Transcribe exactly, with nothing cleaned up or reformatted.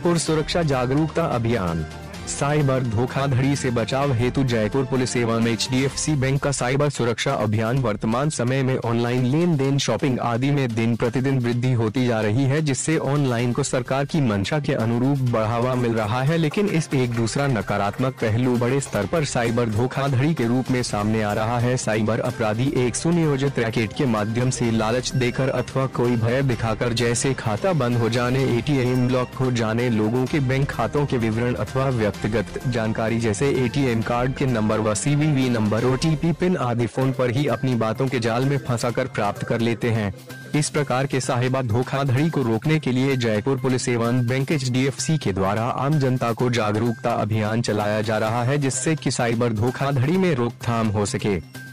जयपुर सुरक्षा जागरूकता अभियान। साइबर धोखाधड़ी से बचाव हेतु जयपुर पुलिस एवं H D F C bank का साइबर सुरक्षा अभियान वर्तमान समय में ऑनलाइन लेन देन, शॉपिंग आदि में दिन प्रतिदिन वृद्धि होती जा रही है, जिससे ऑनलाइन को सरकार की मंशा के अनुरूप बढ़ावा मिल रहा है। लेकिन इस एक दूसरा नकारात्मक पहलू बड़े स्तर पर साइबर धोखाधड़ी के रूप में सामने आ रहा है। साइबर अपराधी एक सुनियोजित रैकेट के माध्यम से लालच देकर अथवा कोई भय दिखाकर, जैसे खाता बंद हो जाने, ए टी एम ब्लॉक हो जाने, लोगों के बैंक खातों के विवरण अथवा व्यक्तिगत जानकारी जैसे ए टी एम कार्ड के नंबर व C V V number, O T P PIN आदि फोन पर ही अपनी बातों के जाल में फंसाकर प्राप्त कर लेते हैं। इस प्रकार के साइबर धोखाधड़ी को रोकने के लिए जयपुर पुलिस एवं bank H D F C के द्वारा आम जनता को जागरूकता अभियान चलाया जा रहा है, जिससे कि साइबर धोखाधड़ी में रोकथाम हो सके।